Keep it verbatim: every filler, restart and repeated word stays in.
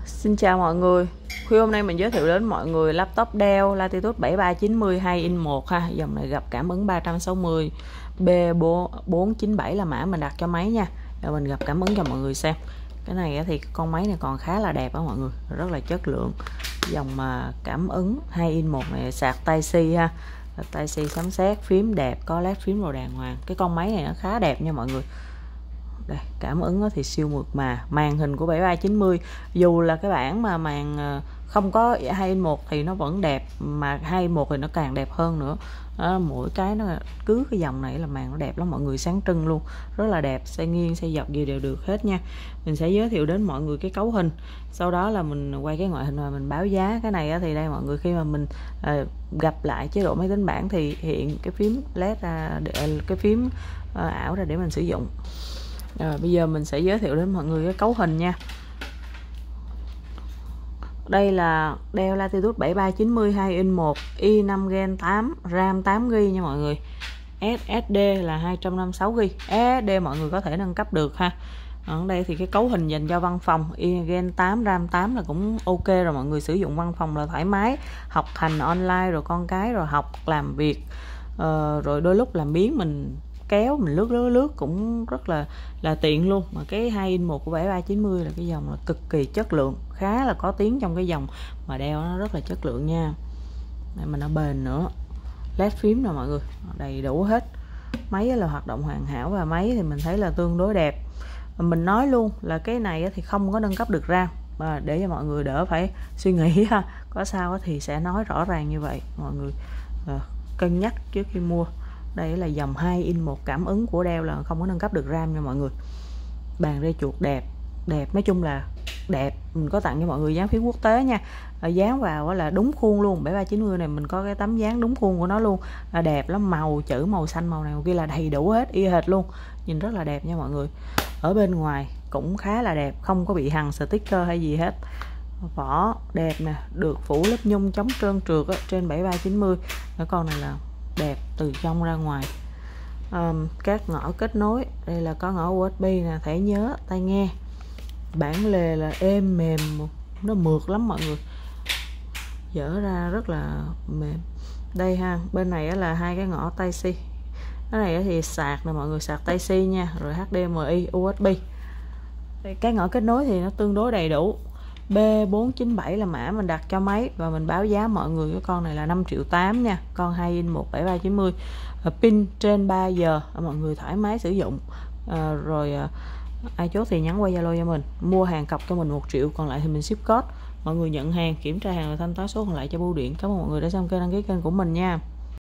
Xin chào mọi người. Khuya hôm nay mình giới thiệu đến mọi người laptop Dell Latitude bảy ba chín mươi hai inch một ha. Dòng này gặp cảm ứng ba trăm sáu mươi, B bốn chín bảy là mã mình đặt cho máy nha. Rồi mình gặp cảm ứng cho mọi người xem. Cái này thì con máy này còn khá là đẹp đó mọi người, rất là chất lượng. Dòng mà cảm ứng hai inch một này, sạc Type-C ha. Type-C sấm sét, phím đẹp, có led phím màu đàng hoàng. Cái con máy này nó khá đẹp nha mọi người. Đây, cảm ứng thì siêu mượt mà. Màn hình của bảy ba chín mươi dù là cái bản mà màn không có hai inch một thì nó vẫn đẹp, mà hai inch một thì nó càng đẹp hơn nữa. Đó, mỗi cái nó cứ cái dòng này là màn nó đẹp lắm mọi người, sáng trưng luôn, rất là đẹp, xoay nghiêng xoay dọc gì đều được hết nha. Mình sẽ giới thiệu đến mọi người cái cấu hình, sau đó là mình quay cái ngoại hình và mình báo giá. Cái này thì đây mọi người, khi mà mình uh, gặp lại chế độ máy tính bảng thì hiện cái phím led ra, cái phím uh, ảo ra để mình sử dụng. Rồi bây giờ mình sẽ giới thiệu đến mọi người cái cấu hình nha. Đây là Dell Latitude bảy ba chín mươi hai inch một, i năm Gen tám, RAM tám gi-ga-bai nha mọi người. ét ét đê là hai trăm năm mươi sáu gi-ga-bai. ét ét đê mọi người có thể nâng cấp được ha. Ở đây thì cái cấu hình dành cho văn phòng, i Gen tám, RAM tám là cũng ok rồi mọi người, sử dụng văn phòng là thoải mái, học hành online rồi con cái rồi học làm việc, uh, rồi đôi lúc làm biếng mình kéo mình lướt lướt lướt cũng rất là là tiện luôn. Mà cái hai inch một của bảy ba chín mươi là cái dòng là cực kỳ chất lượng, khá là có tiếng trong cái dòng mà đeo, nó rất là chất lượng nha. Đây mà nó bền nữa, led phím nè mọi người, đầy đủ hết. Máy là hoạt động hoàn hảo và máy thì mình thấy là tương đối đẹp. Mình nói luôn là cái này thì không có nâng cấp được RAM, mà để cho mọi người đỡ phải suy nghĩ ha, có sao thì sẽ nói rõ ràng như vậy, mọi người à, cân nhắc trước khi mua. Đây là dòng hai inch một cảm ứng của Dell là không có nâng cấp được RAM nha mọi người. Bàn rê chuột đẹp, đẹp nói chung là đẹp. Mình có tặng cho mọi người dán phím quốc tế nha, dán vào là đúng khuôn luôn. bảy ba chín mươi này mình có cái tấm dán đúng khuôn của nó luôn, là đẹp lắm. Màu chữ màu xanh màu này màu kia là đầy đủ hết, y hệt luôn, nhìn rất là đẹp nha mọi người. Ở bên ngoài cũng khá là đẹp, không có bị hằn sticker hay gì hết. Vỏ đẹp nè, được phủ lớp nhung chống trơn trượt á, trên bảy ba chín mươi. Cái con này là đẹp từ trong ra ngoài. Um, các ngõ kết nối, đây là có ngõ u ét bê nè, thẻ nhớ, tai nghe. Bản lề là êm mềm, nó mượt lắm mọi người, dở ra rất là mềm. Đây ha, bên này là hai cái ngõ Type-C. Cái này thì sạc nè mọi người, sạc Type-C nha, rồi hát đê em i, u ét bê. Đây, cái ngõ kết nối thì nó tương đối đầy đủ. B bốn chín bảy là mã mình đặt cho máy, và mình báo giá mọi người cái con này là năm triệu tám nha, con hai inch một bảy ba chín mươi. Pin trên ba giờ, mọi người thoải mái sử dụng. À, rồi à, ai chốt thì nhắn qua Zalo cho mình, mua hàng cọc cho mình một triệu, còn lại thì mình ship code. Mọi người nhận hàng, kiểm tra hàng rồi thanh toán số còn lại cho bưu điện. Cảm ơn mọi người đã xem kênh, đăng ký kênh của mình nha.